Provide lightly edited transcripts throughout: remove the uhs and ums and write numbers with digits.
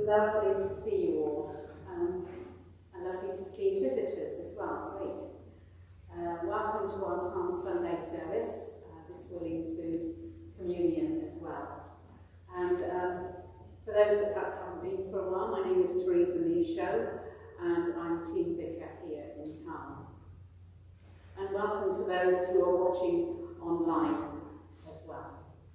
Lovely to see you all, and lovely to see visitors as well. Great. Welcome to our Palm Sunday service. This will include communion as well. And for those that perhaps haven't been for a while, my name is Teresa Michaud, and I'm Team Vicar here in Calne. And welcome to those who are watching online as well.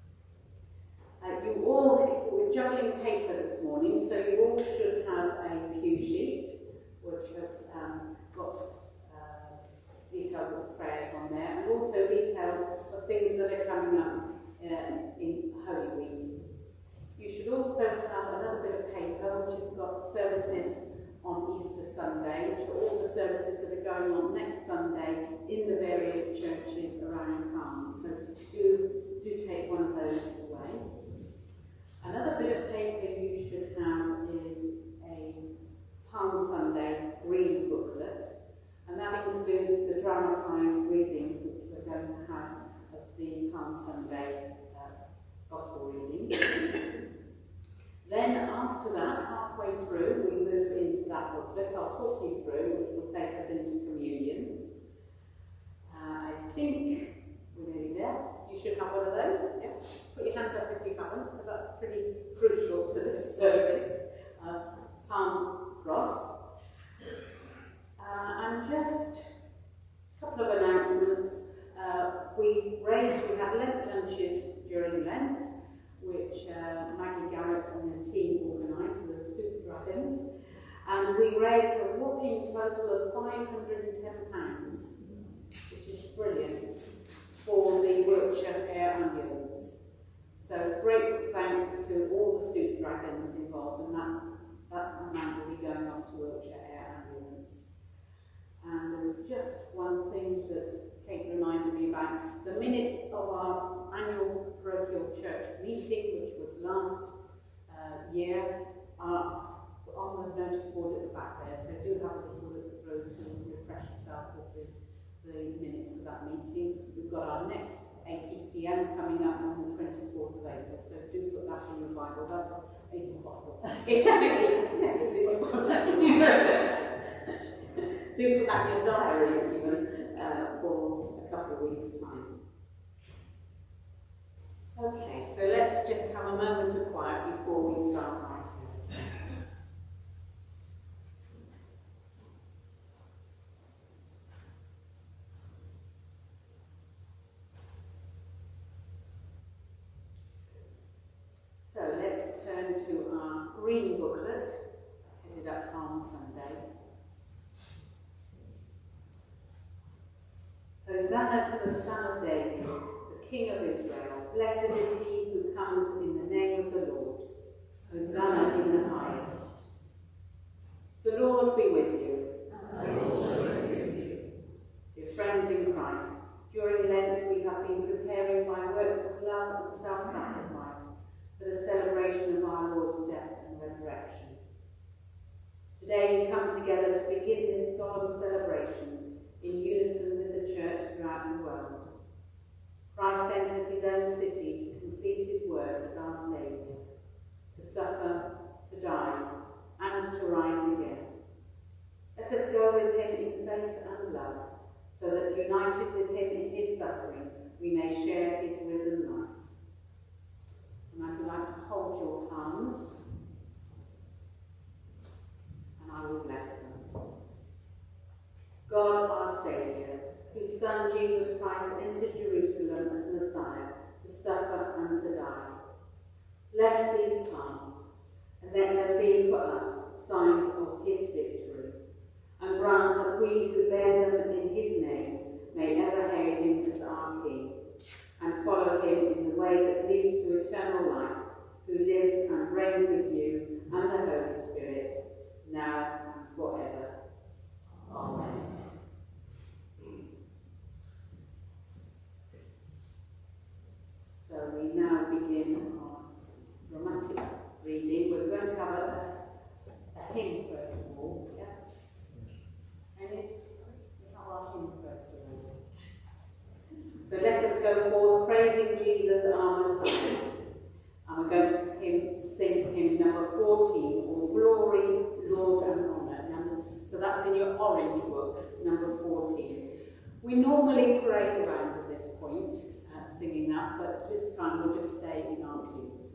We're juggling paper this morning, so you all should have a pew sheet, which has got details of the prayers on there, and also details of things that are coming up in Holy Week. You should also have another bit of paper, which has got services on Easter Sunday, which are all the services that are going on next Sunday in the various churches around Calne. So do take one of those away. Another bit of paper you should have is a Palm Sunday green booklet, and that includes the dramatised readings which we're going to have of the Palm Sunday Gospel reading. Then after that, halfway through, we move into that booklet. I'll talk you through, which will take us into communion. I think we're nearly there. You should have one of those, yes. Put your hand up if you haven't, because that's pretty crucial to this service. Palm cross. And just a couple of announcements. We had Lent lunches during Lent, which Maggie Garrett and the team organised, the Soup Dragons, and we raised a whopping total of £510, which is brilliant, for the Wiltshire Air Ambulance. So grateful thanks to all the Soup Dragons involved, and that amount will be going off to Wiltshire Air Ambulance. And there was just one thing that Kate reminded me about. The minutes of our annual parochial church meeting, which was last year, are on the notice board at the back there, so do have a little look through to refresh yourself with the minutes of that meeting. We've got our next ECM coming up on the 24th of April, so do put that in your Bible. In your Bible. Yes, it's in your Bible. Do put that in your diary even for a couple of weeks' time. Okay, so let's just have a moment of quiet before we start our service. So let's turn to our green booklet, headed up Palm Sunday. Hosanna to the Son of David, the King of Israel. Blessed is he who comes in the name of the Lord. Hosanna in the highest. The Lord be with you. And also with you. Dear friends in Christ, during Lent we have been preparing by works of love and self-sacrifice for the celebration of our Lord's death and resurrection. Today we come together to begin this solemn celebration in unison with the Church throughout the world. Christ enters his own city to complete his work as our Saviour, to suffer, to die, and to rise again. Let us go with him in faith and love, so that united with him in his suffering, we may share his risen life. And I would like to hold your hands, and I will bless them. God, our Saviour, whose Son Jesus Christ entered Jerusalem as Messiah to suffer and to die. Bless these palms, and let them be for us signs of his victory, and grant that we who bear them in his name may ever hail him as our King, and follow him in the way that leads to eternal life, who lives and reigns with you and the Holy Spirit, now and forever. Amen. So we now begin our dramatic reading. We're going to have a hymn first of all, yes? Any? We have our hymn first of all. So let us go forth praising Jesus our Messiah. And we're going to sing hymn number number 14, All Glory, Lord and Honour. So that's in your orange books, number 14. We normally parade around at this point, singing that, but this time we'll just stay in our pews.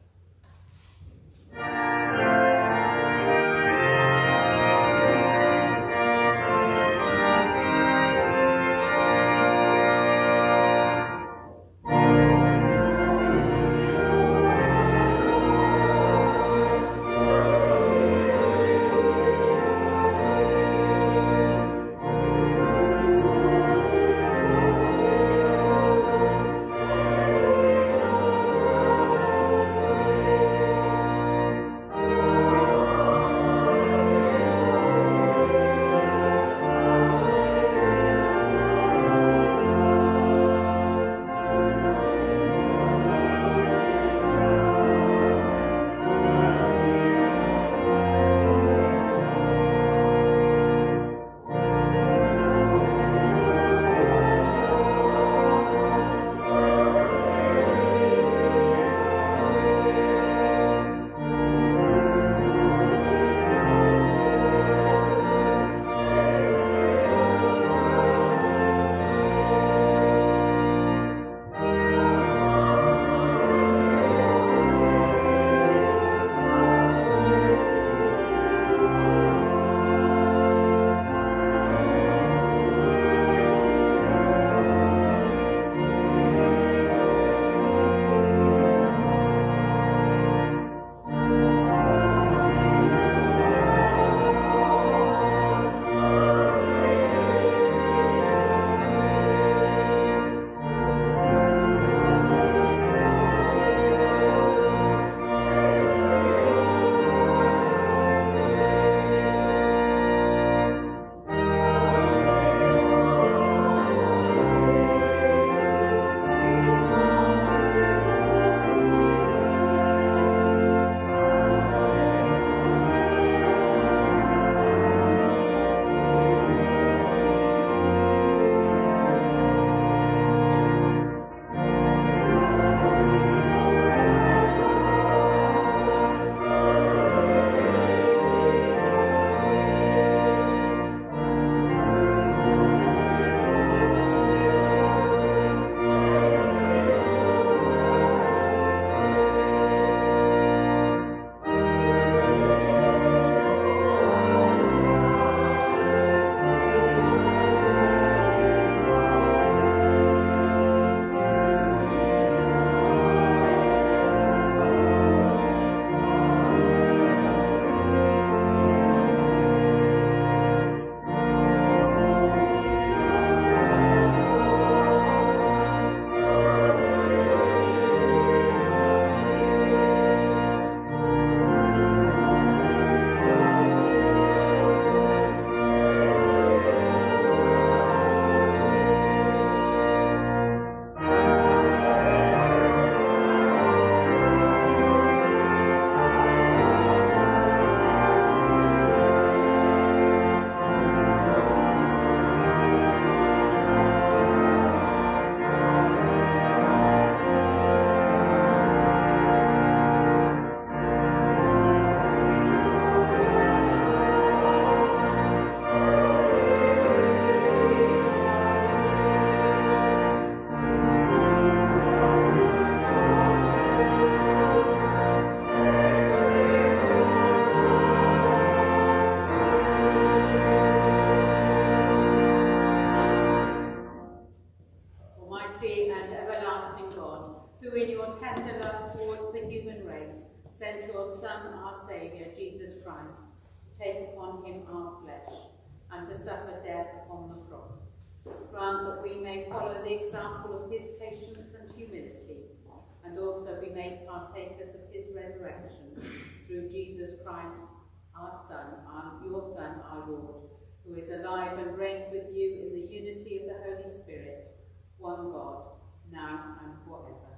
sent your Son, our Saviour, Jesus Christ, to take upon him our flesh, and to suffer death upon the cross. Grant that we may follow the example of his patience and humility, and also be made partakers of his resurrection, through Jesus Christ, our Son, your Son, our Lord, who is alive and reigns with you in the unity of the Holy Spirit, one God, now and forever.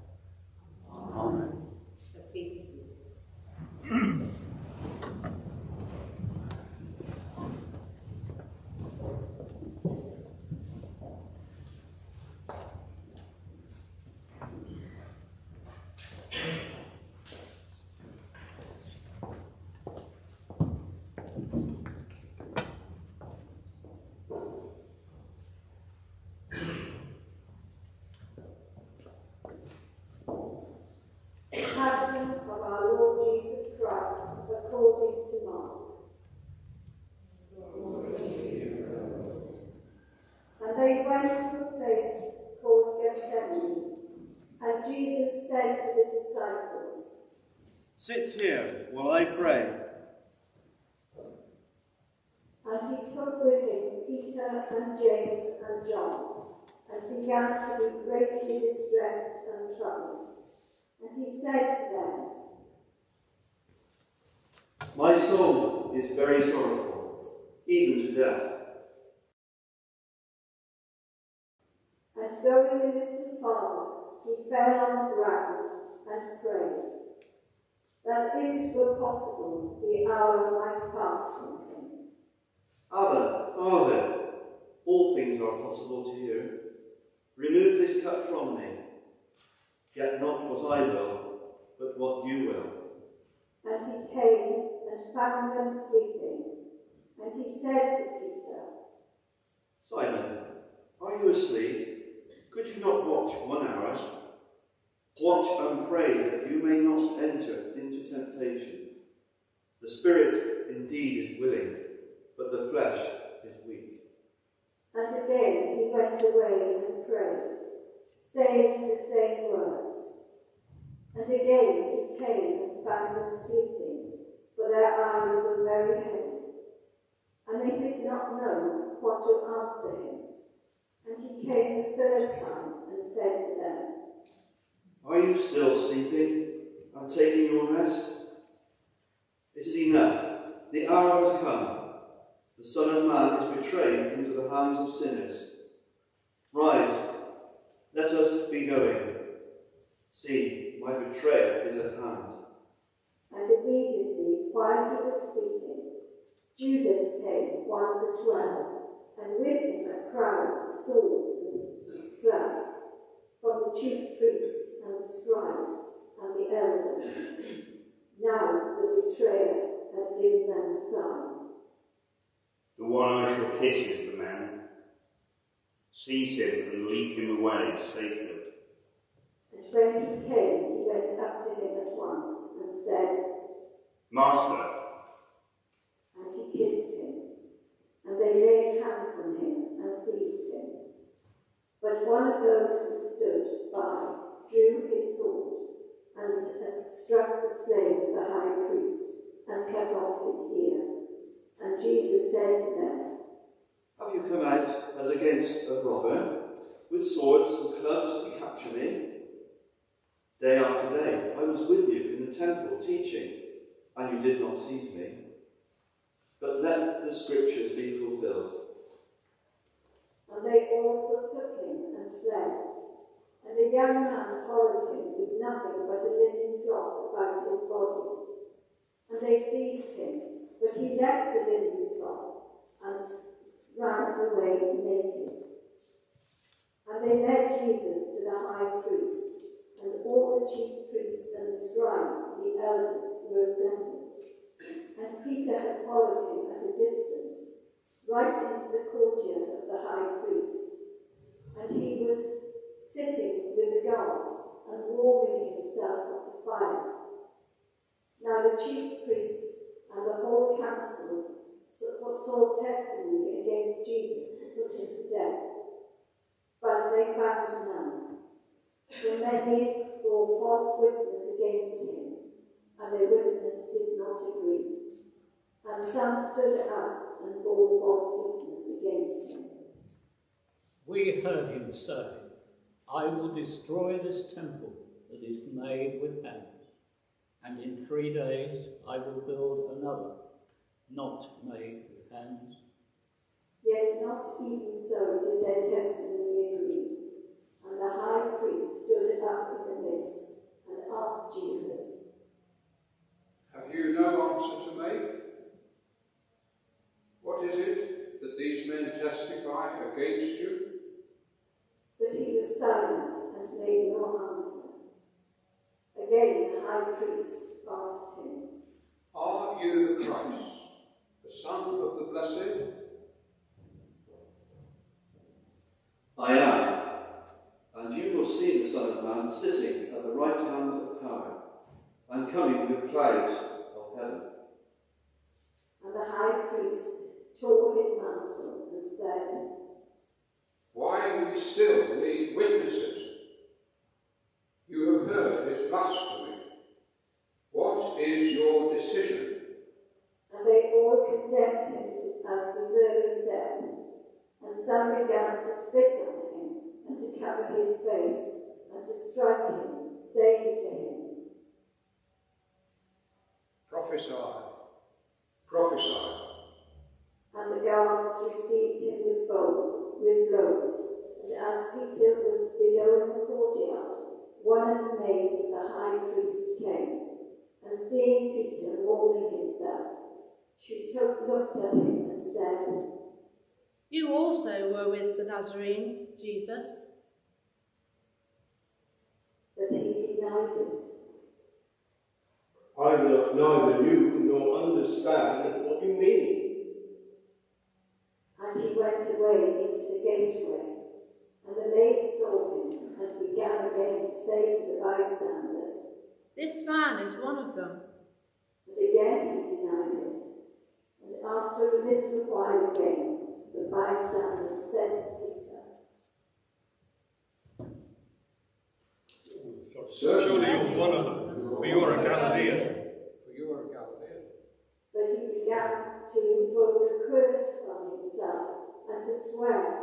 Amen. So please be seated. And they went to a place called Gethsemane, and Jesus said to the disciples, "Sit here while I pray." And he took with him Peter and James and John, and began to be greatly distressed and troubled. And he said to them, "My soul is very sorrowful, even to death." And going a little farther, he fell on the ground and prayed, that if it were possible, the hour might pass from him. "Abba, Father, all things are possible to you. Remove this cup from me. Yet not what I will, but what you will." And he came and found them sleeping. And he said to Peter, "Simon, are you asleep? Could you not watch 1 hour? Watch and pray that you may not enter into temptation. The spirit indeed is willing, but the flesh is weak." And again he went away and prayed, saying the same words. And again he came and found them sleeping, for their eyes were very heavy. And they did not know what to answer him. And he came the third time and said to them, "Are you still sleeping and taking your rest? It is enough. The hour has come. The Son of Man is betrayed into the hands of sinners. Rise, let us be going. See, my betrayer is at hand." And immediately, while he was speaking, Judas came, one of the 12, and with him a crowd with swords and clubs, from the chief priests and the scribes and the elders. Now the betrayer had given them a sign. "The one I shall kiss is the man. Seize him and lead him away safely." And when he came, he went up to him at once and said, "Master." And he kissed him. And they laid hands on him and seized him. But one of those who stood by drew his sword and struck the slave of the high priest and cut off his ear. And Jesus said to them, "Have you come out as against a robber, with swords and clubs to capture me? Day after day I was with you in the temple teaching, and you did not seize me. But let the scriptures be fulfilled." And they all forsook him and fled. And a young man followed him with nothing but a linen cloth about his body. And they seized him, but he left the linen cloth and ran away naked. And they led Jesus to the high priest, and all the chief priests and the scribes and the elders were assembled. And Peter had followed him at a distance, right into the courtyard of the high priest. And he was sitting with the guards and warming himself at the fire. Now the chief priests and the whole council sought testimony against Jesus to put him to death, but they found none. For many bore false witness against him, and their witness did not agree. And some stood up and bore false witness against him. We heard him say, "I will destroy this temple that is made with hands, and in 3 days I will build another, not made with hands." Yet not even so did their testimony agree. And the high priest stood up in the midst and asked Jesus, "Have you no answer to make? What is it that these men testify against you?" But he was silent and made no answer. Again the high priest asked him, "Are you the Christ, the Son of the Blessed?" "I am, and you will see the Son of Man sitting at the right hand of power, and coming with clouds of heaven." said, Why do we still need witnesses? You have heard his blasphemy. What is your decision? And they all condemned him as deserving death. And some began to spit on him, and to cover his face, and to strike him, saying to him, Prophesy, prophesy. And the guards received him with blows. And as Peter was below in the courtyard, one of the maids of the high priest came, and seeing Peter warming himself, she looked at him and said, You also were with the Nazarene, Jesus. But he denied it. I neither knew nor understand what you mean. And he went away into the gateway, and the maid saw him, and began again to say to the bystanders, This man is one of them. But again he denied it. And after a little while again, the bystanders said to Peter, Certainly you're one of them, for you are a Galilean. But he began to invoke a curse on himself and to swear.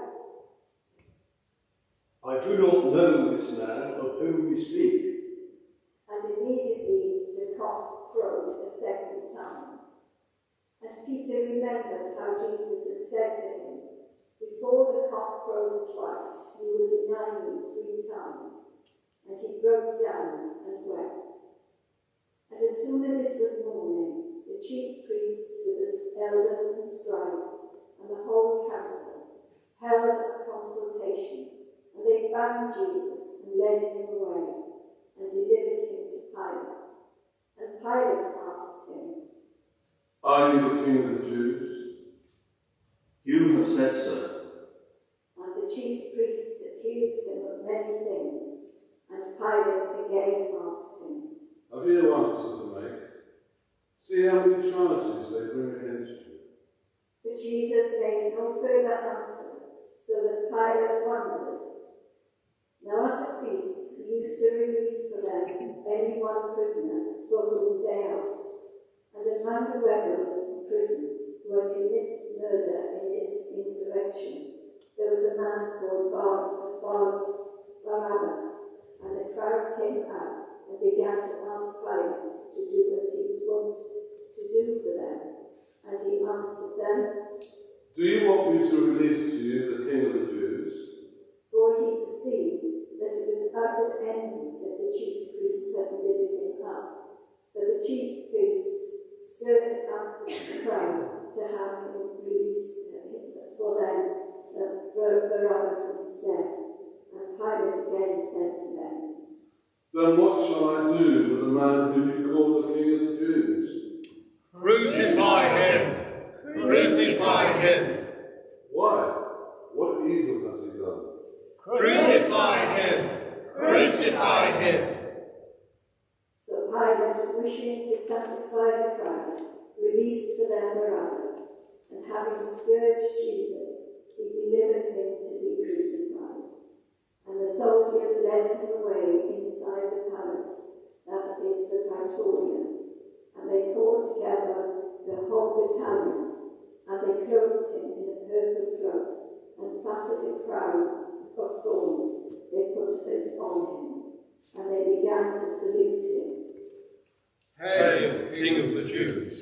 I do not know this man of whom you speak. And immediately the cock crowed a second time. And Peter remembered how Jesus had said to him, Before the cock crows twice, you will deny me 3 times. And he broke down and wept. And as soon as it was morning, the chief priests with the elders and scribes and the whole council held a consultation, and they bound Jesus and led him away and delivered him to Pilate. And Pilate asked him, Are you the king of the Jews? You have said so. And the chief priests accused him of many things. And Pilate again asked him, Have you no answer to make? See how many charges they bring against you. But Jesus made no further answer, so that Pilate wondered. Now at the feast he used to release for them any one prisoner for whom they asked. And among the rebels in prison who had committed murder in his insurrection, there was a man called Barabbas. And the crowd came out and began to ask Pilate to do as he was wont to do for them. And he answered them, Do you want me to release to you the king of the Jews? For he perceived that it was out of envy that the chief priests had delivered him up. But the chief priests stirred up the crowd to have him released for them, Barabbas instead. And Pilate again said to them, Then what shall I do with the man whom you call the king of the Jews? Crucify him! Crucify him! Why? What evil has he done? Crucify him! Crucify him! So Pilate, wishing to satisfy the crowd, released for them Barabbas, and having scourged Jesus, he delivered him to be crucified. And the soldiers led him away inside the palace, that is the Praetorium, and they called together the whole battalion, and they clothed him in a purple cloak, and plaited a crown of thorns they put it on him, and they began to salute him. Hail, King of the Jews!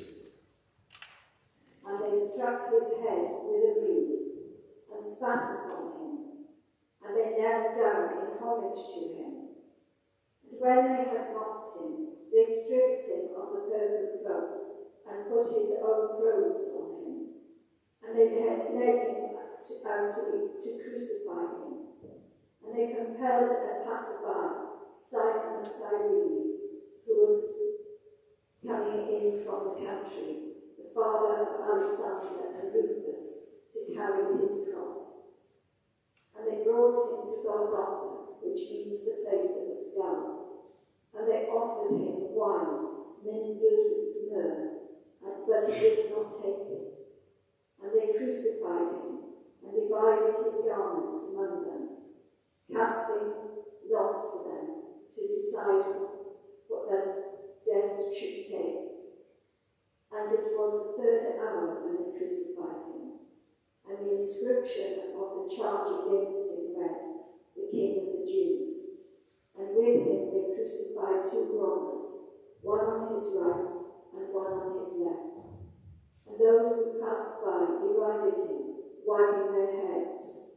And they struck his head with a reed, and spat upon him. And they knelt down in homage to him. And when they had mocked him, they stripped him of the purple cloak, and put his own clothes on him. And they led him out to crucify him. And they compelled a passerby, Simon of Cyrene, who was coming in from the country, the father of Alexander and Rufus, to carry his cross. And they brought him to Golgotha, which means the place of the skull. And they offered him wine mingled with myrrh, but he did not take it. And they crucified him, and divided his garments among them, casting lots for them to decide what their death should take. And it was the third hour when they crucified him. And the inscription of the charge against him read, "The King of the Jews." And with him they crucified two robbers, one on his right and one on his left. And those who passed by derided him, wagging their heads.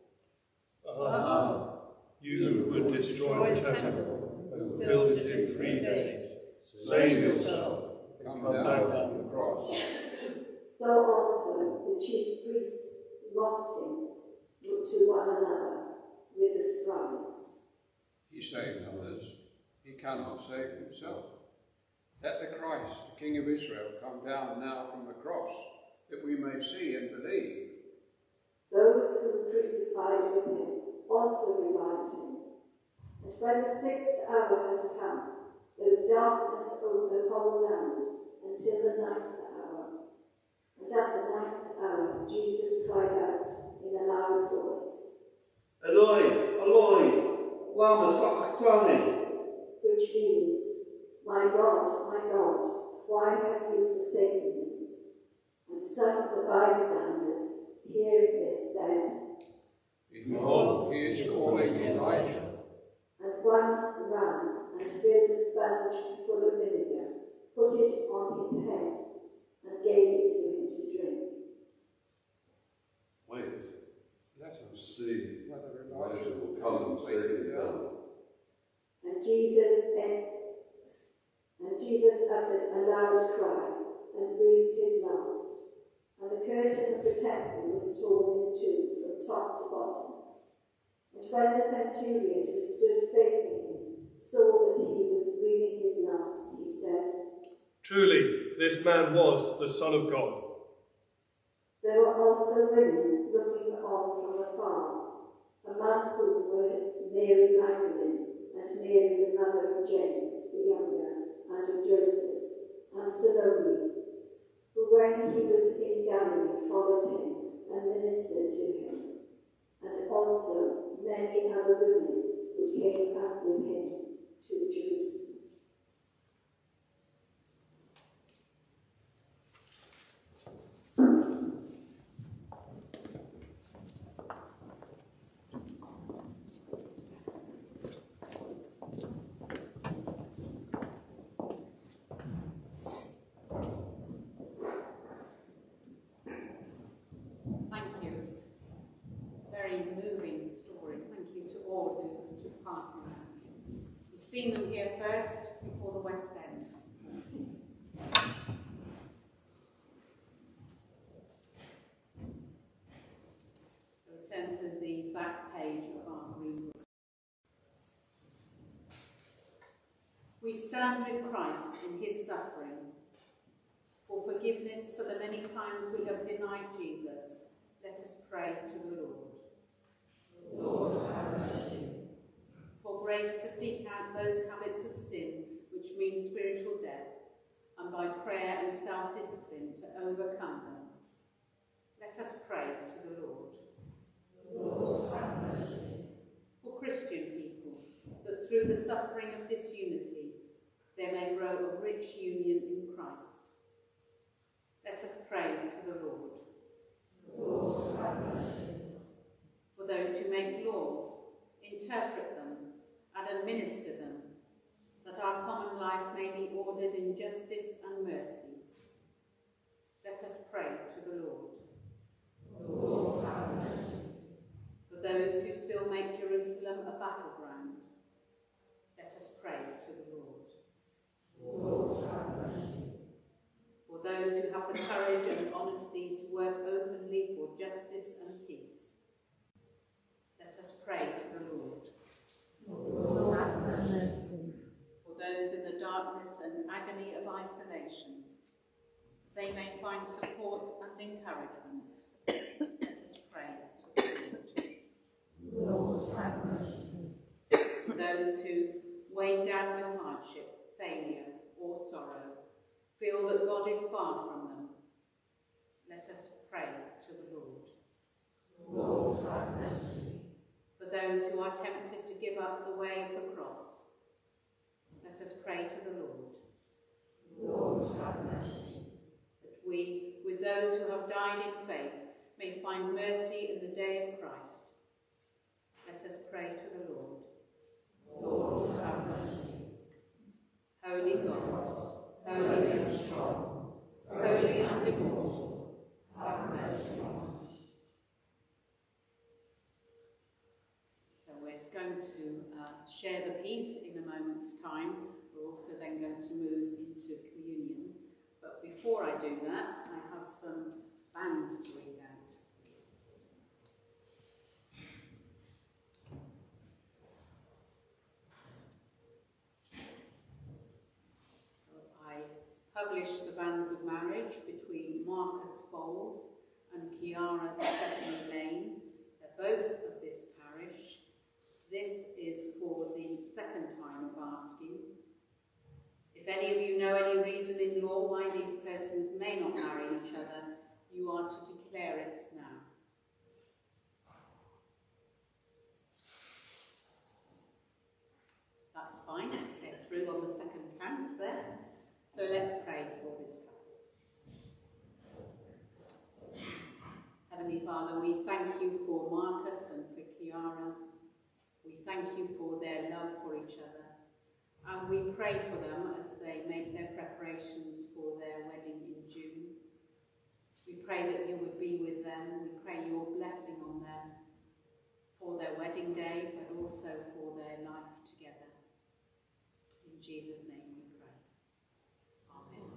You would destroy the temple and build it in 3 days. Save yourself. Come down from the cross. So also the chief priests mocked him to one another with the scribes. He saved others. He cannot save himself. Let the Christ, the King of Israel, come down now from the cross, that we may see and believe. Those who were crucified with him also reviled him. And when the 6th hour had come, there was darkness over the whole land until the 9th hour. And at the 9th hour, Jesus cried out in a loud voice, Eloi, Eloi, lama sabachthani, which means, my God, why have you forsaken me? And some of the bystanders, hearing this, said, Behold, he is calling Elijah. And one ran and filled a sponge full of vinegar, put it on his head, and gave it to him to drink. Wait, Let us see whether Elijah will come and take him down. And Jesus uttered a loud cry and breathed his last. And the curtain of the temple was torn in two from top to bottom. And when the centurion who stood facing him saw that he was breathing his last, he said, Truly, this man was the Son of God. There were also women looking on from afar, among whom were Mary Magdalene, and Mary the mother of James the younger, and of Joseph, and Salome, who when he was in Galilee followed him and ministered to him, and also many other women who came up with him to Jerusalem. Thank you. It's a very moving story. Thank you to all who took part in that. You've seen them here first before the West End. So we turn to the back page of our green book. We stand with Christ in his suffering. For forgiveness for the many times we have denied Jesus, let us pray to the Lord. Lord, have mercy. For grace to seek out those habits of sin which mean spiritual death, and by prayer and self-discipline to overcome them, let us pray to the Lord. Lord, have mercy. For Christian people, that through the suffering of disunity, they may grow a rich union in Christ, let us pray to the Lord. Lord, have mercy. For those who make laws, interpret them, and administer them, that our common life may be ordered in justice and mercy, let us pray to the Lord. Lord, have mercy. For those who still make Jerusalem a battleground, let us pray to the Lord. Lord, have mercy. For those who have the courage and honesty to work openly for justice and peace, let us pray to the Lord. Lord, have mercy. For those in the darkness and agony of isolation, they may find support and encouragement, let us pray to the Lord. Lord, have mercy. For those who, weighed down with hardship, failure, or sorrow, feel that God is far from them, let us pray to the Lord. Lord, have mercy. For those who are tempted to give up the way of the cross, let us pray to the Lord. Lord, have mercy. That we, with those who have died in faith, may find mercy in the day of Christ. Let us pray to the Lord. Lord, have mercy. Holy God, holy and strong, holy and immortal, have mercy on us. So we're going to share the peace in a moment's time. We're also then going to move into communion. But before I do that, I have some banns to read out. So I published the banns of marriage between Marcus Foles and Chiara Stephanie Lane. They're both of this parish. This is for the second time of asking. If any of you know any reason in law why these persons may not marry each other, you are to declare it now. That's fine. They're through on the second count there. So let's pray for this couple. Heavenly Father, we thank you for Marcus and for Chiara. We thank you for their love for each other. And we pray for them as they make their preparations for their wedding in June. We pray that you would be with them. We pray your blessing on them for their wedding day, but also for their life together. In Jesus' name we pray. Amen.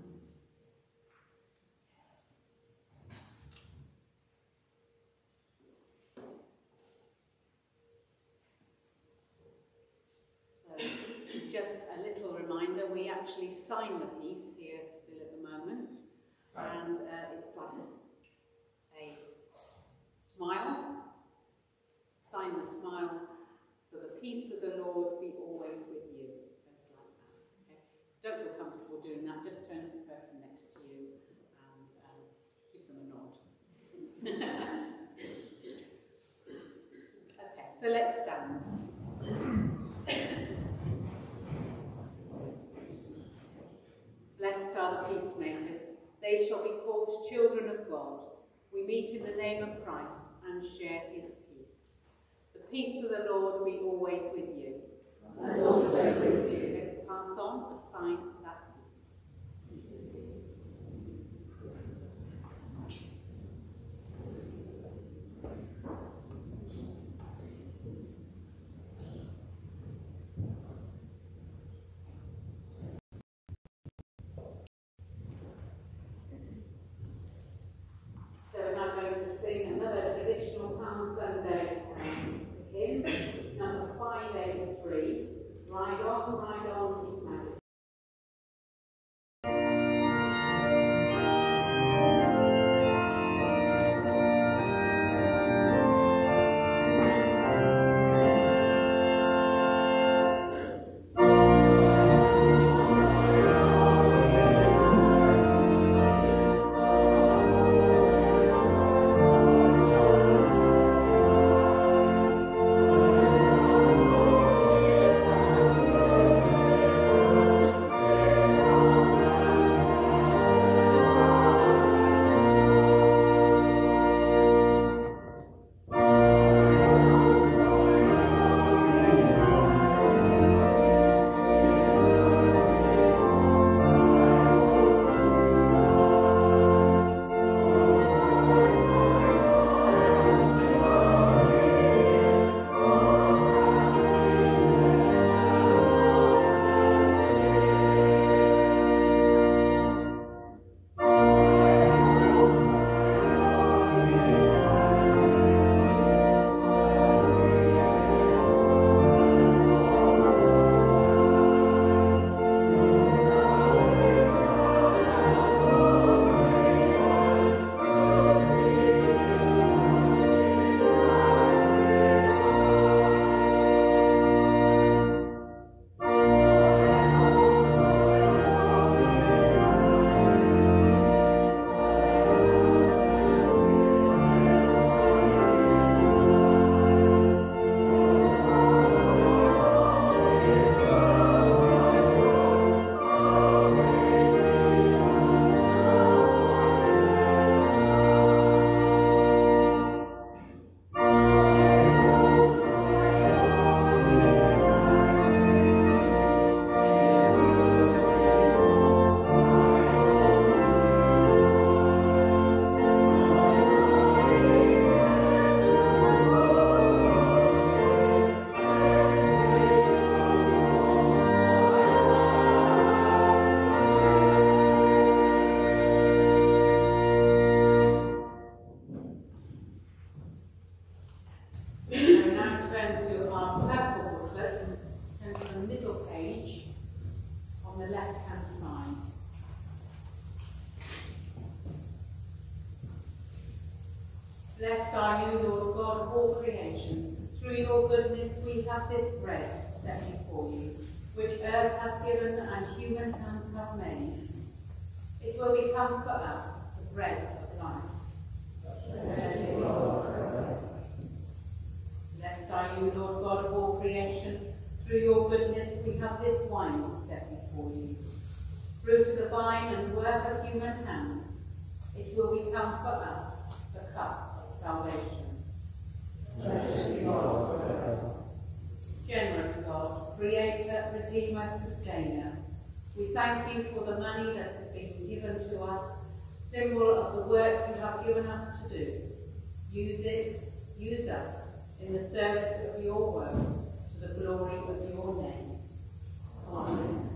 So, just a little reminder, we actually sign the peace here still at the moment, and it's like a smile, sign the smile, so the peace of the Lord be always with you. It's just like that. Okay? Don't feel comfortable doing that, just turn to the person next to you and give them a nod. Okay, so let's stand. Blessed are the peacemakers. They shall be called children of God. We meet in the name of Christ and share his peace. The peace of the Lord be always with you. And also with you. Let's pass on a sign of that peace. So we're now going to sing another traditional Palm Sunday hymn. It's number 583. Ride on, keep majesty. Blessed are you, Lord God of all creation. Through your goodness we have this bread set before you, which earth has given and human hands have made. It will become for us the bread of life. Blessed are you, Lord God of all creation. Through your goodness we have this wine to set before you. Fruit of the vine and work of human hands, it will become for us the cup of salvation. Blessed be God forever. Generous God, Creator, Redeemer, Sustainer, we thank you for the money that has been given to us, symbol of the work you have given us to do. Use us in the service of your word, to the glory of your name. Amen.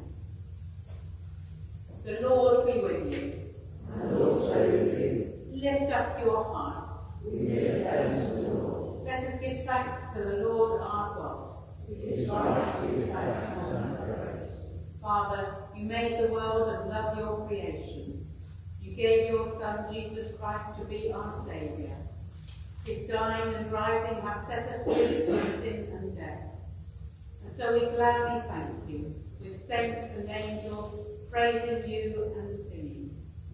The Lord be with you. And also with you. Lift up your hearts. We give thanks to the Lord. Let us give thanks to the Lord our God. It is right to give thanks and praise. Father, you made the world and love your creation. You gave your Son, Jesus Christ, to be our Saviour. His dying and rising have set us free from sin and death. And so we gladly thank you, with saints and angels, praising you and singing.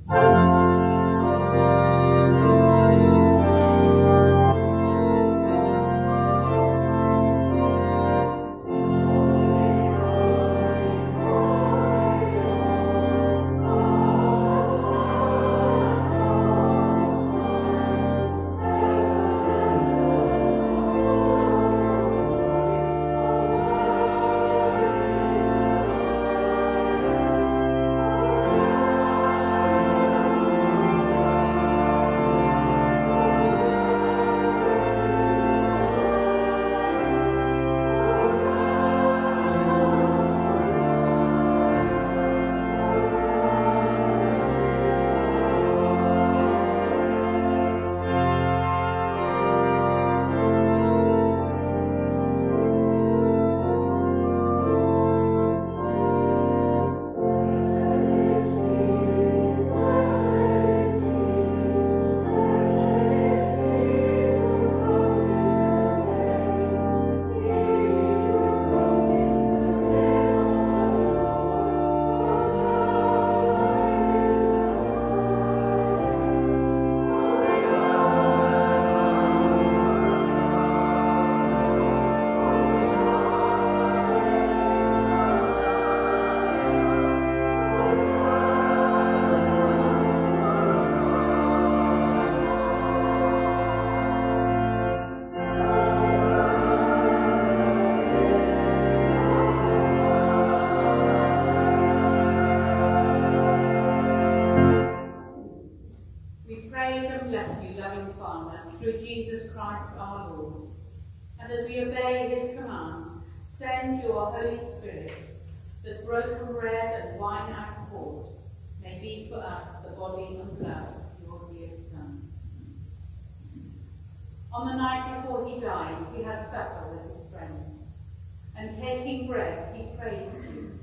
On the night before he died, he had supper with his friends, and taking bread, he praised you.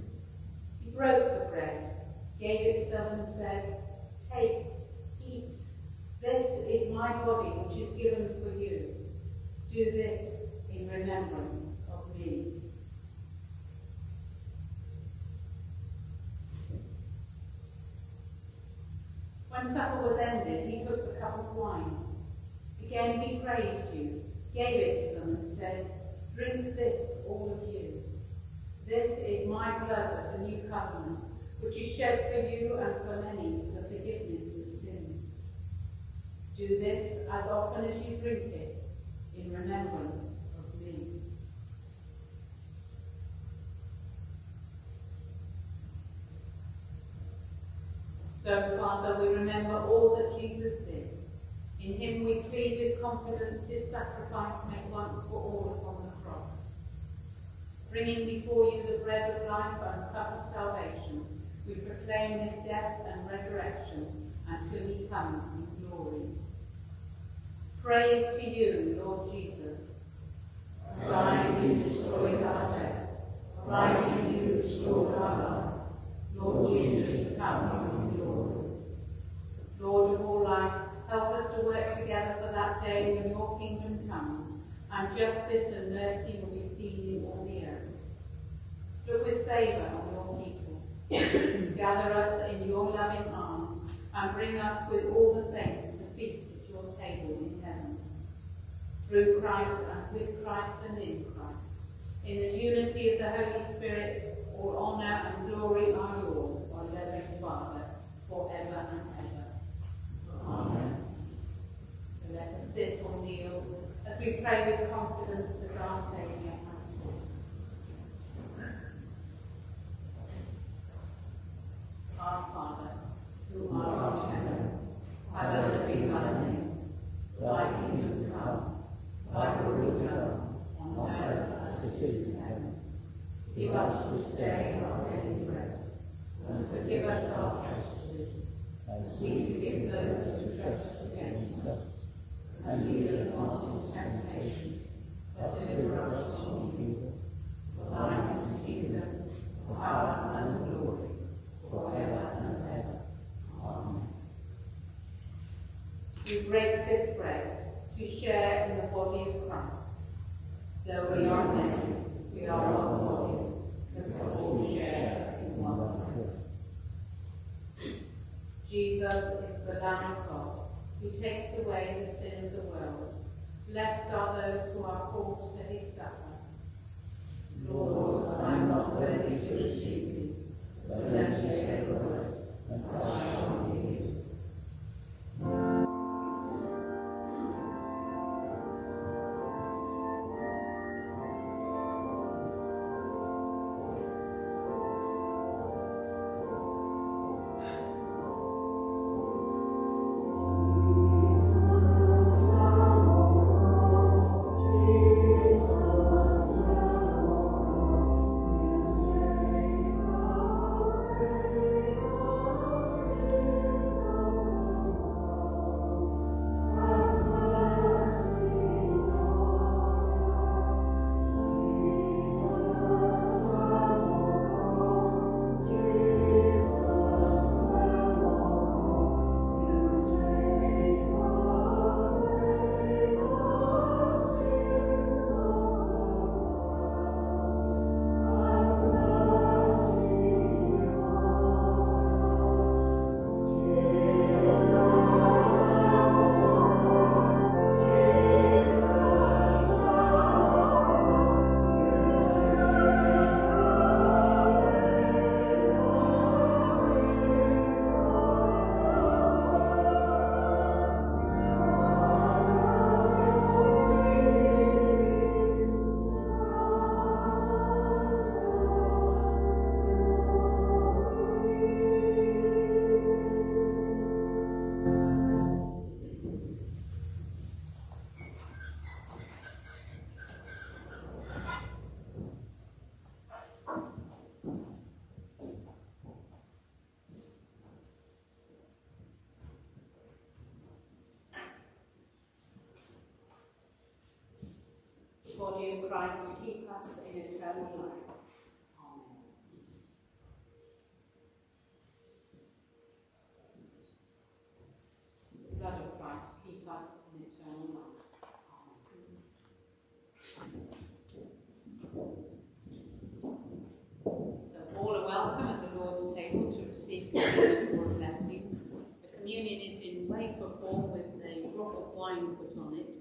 He broke the bread, gave it to them, and said, "Take, eat. This is my body, which is given for you. Do this in remembrance of me." When supper was ended, he took the cup of wine. Again he praised you, gave it to them, and said, "Drink this, all of you. This is my blood of the new covenant, which is shed for you and for many for the forgiveness of sins. Do this as often as you drink it in remembrance of me." So, Father, we remember all that Jesus did. In him we plead with confidence his sacrifice made once for all upon the cross. Bringing before you the bread of life and cup of salvation, we proclaim his death and resurrection until he comes in glory. Praise to you, Lord Jesus. Dying you destroyed our death. Rising you restored our life. Lord Jesus, come in glory. Lord of all life, help us to work together for that day us with all the saints to feast at your table in heaven. Through Christ and with Christ and in Christ, in the unity of the Holy Spirit, all honour and glory are yours, our loving Father, forever and ever. Amen. So let us sit or kneel as we pray with confidence as our Saviour has taught us. Our Father, who art in heaven, hallowed be thy name. Thy kingdom come, thy will be done, on earth as it is in heaven. Give us this day our daily bread, and forgive us our trespasses, as we forgive those who trespass against us. And lead us not into temptation, but deliver us from evil. For thine is the kingdom, the power, and the glory, forever and ever. Amen. We break this bread to share in the body of Christ. Though we are many, we are one body, because we all share in one bread. Jesus is the Lamb of God, who takes away the sin of the world. Blessed are those who are called to his supper. Lord, I am not worthy to receive thee, but only say a word, and I shall be healed. Body of Christ, keep us in eternal life. Amen. Blood of Christ, keep us in eternal life. Amen. So all are welcome at the Lord's table to receive communion or blessing. The communion is in wafer form with a drop of wine put on it.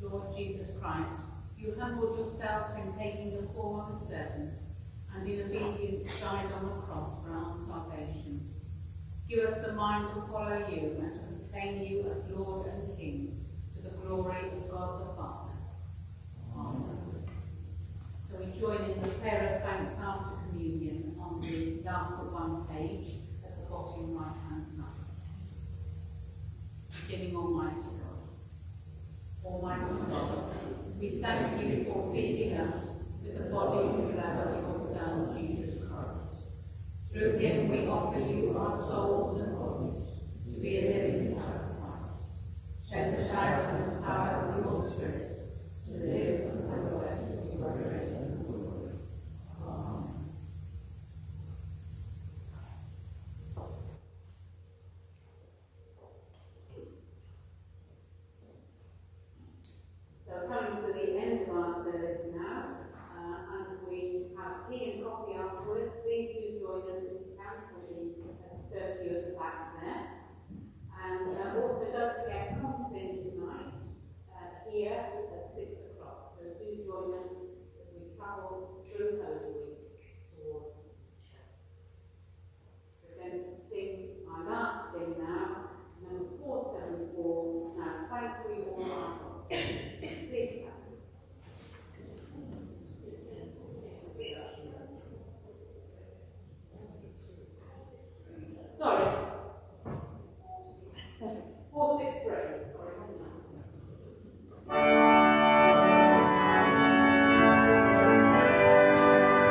Lord Jesus Christ, you humbled yourself in taking the form of a servant, and in obedience died on the cross for our salvation. Give us the mind to follow you and to proclaim you as Lord and King, to the glory of God the Father. Amen. So we join in the prayer of thanks after communion on the last but one page at the bottom right-hand side. Beginning Almighty God. Almighty God, we thank you for feeding us with the body and blood of your Son, Jesus Christ. Through him we offer you our souls and bodies to be a living sacrifice. Send us out in the power of your Spirit to live and work to your praise and glory. Amen. So coming to the end of our service now, and we have tea and coffee afterwards. Please do join us if you can. We'll be served to you at the back there. And also don't forget Compline tonight here at 6 o'clock. So do join us as we travel through Holy Week towards Easter. We're going to sing our last hymn now, number 474. Now, thank we all our God. Please stand. Sorry. 463. Sorry.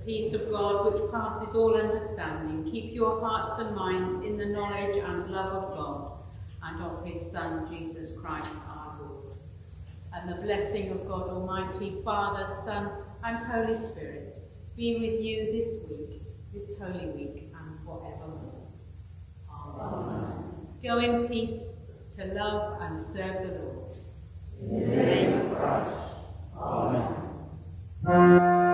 peace of God, which passes all understanding, keep your hearts and minds in the knowledge and love of God and of his Son, Jesus Christ our Lord. And the blessing of God Almighty, Father, Son, and Holy Spirit be with you this week, this Holy Week, and forevermore. Amen. Go in peace to love and serve the Lord. In the name of Christ. Amen.